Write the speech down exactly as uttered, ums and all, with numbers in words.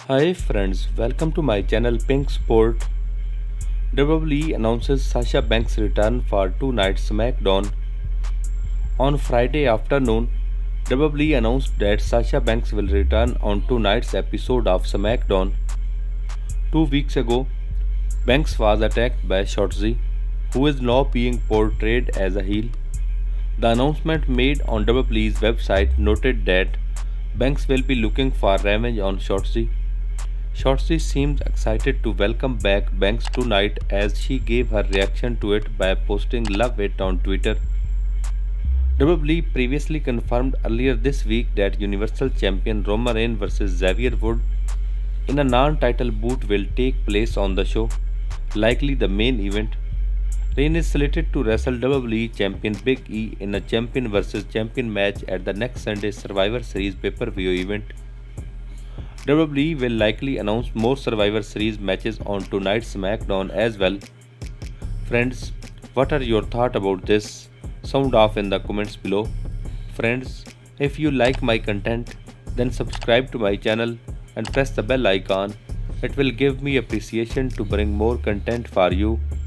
Hi friends, welcome to my channel Pink Sport. W W E announces Sasha Banks' return for two nights SmackDown. On Friday afternoon, W W E announced that Sasha Banks will return on two nights episode of SmackDown. Two weeks ago, Banks was attacked by Shotzi, who is now being portrayed as a heel. The announcement made on W W E's website noted that Banks will be looking for revenge on Shotzi. Shotzi seems excited to welcome back Banks tonight as she gave her reaction to it by posting "Love It" on Twitter. W W E previously confirmed earlier this week that Universal Champion Roman Reigns versus Xavier Woods in a non-title bout will take place on the show, likely the main event. Reigns is slated to wrestle W W E Champion Big E in a champion versus champion match at the next Sunday's Survivor Series pay-per-view event. W W E will likely announce more Survivor Series matches on tonight's SmackDown as well. Friends, what are your thoughts about this? Sound off in the comments below. Friends, if you like my content, then subscribe to my channel and press the bell icon. It will give me appreciation to bring more content for you.